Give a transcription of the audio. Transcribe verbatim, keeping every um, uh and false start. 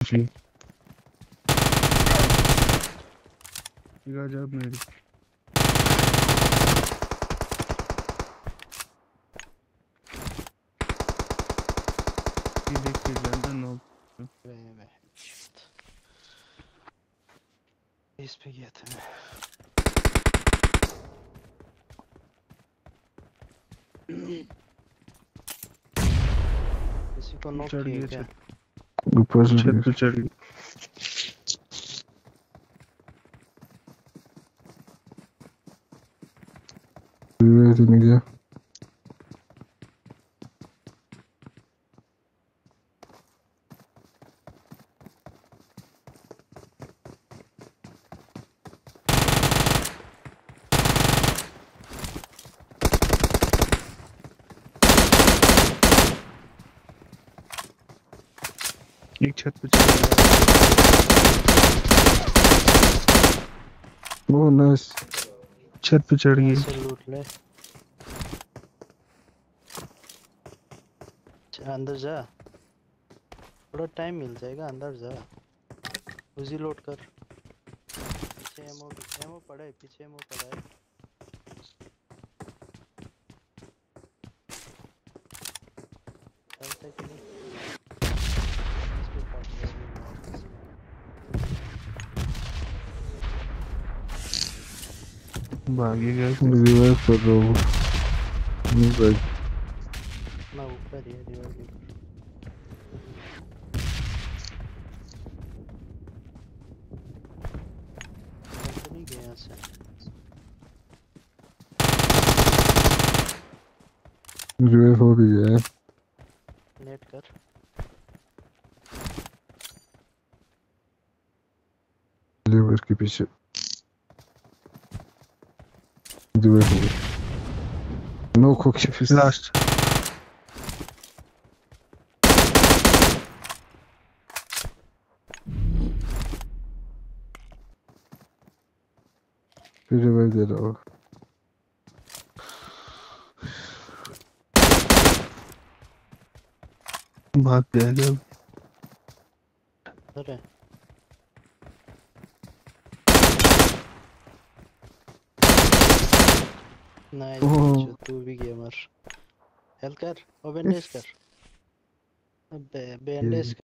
जी गजब मेरी ये देख के गंदा नो वे वे इस पे गया था मैं। किसी को नॉक चढ़ किया गया क्या? छत ऊपर छत पे चढ़ गया। नहीं गया एक छत पे चढ़ गया। ओह नाइस छत पे चढ़ गई। ऐसे लूट ले। अच्छा, अंदर जा, थोड़ा टाइम मिल जाएगा, अंदर जा, उसी लोड कर। पीछे एमओ एमओ पड़ा है, पीछे एमओ पड़ा है। चलता कि नहीं? इस पे पड़ गया अभी वापस। भागेगा रिवाइव कर रहा हूँ नहीं भाई ना ऊपर ही है रिवाइव। तो नहीं गया यहाँ से। रिवाइव हो भी गया है। नेट कर। लेवर के पीछे रिवाइव हो गया। नो को के पीछे लास्ट फिर रिवाइव दे रहा हूँ। भाग जाएगा अरे नाइस, ओह तू भी गेमर। हेल्प कर और बैंडेज कर। अबे बैंडेज